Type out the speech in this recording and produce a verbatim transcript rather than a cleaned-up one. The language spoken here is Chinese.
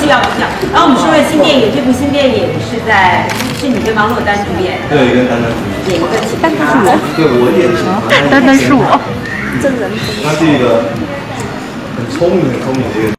需要比较。然后我们说了新电影，这部新电影是在是你跟王珞丹主演， 对，跟丹丹主演一个情丹丹是我， 对，我演的是丹丹是我， 他是一个很聪明、很聪明的一个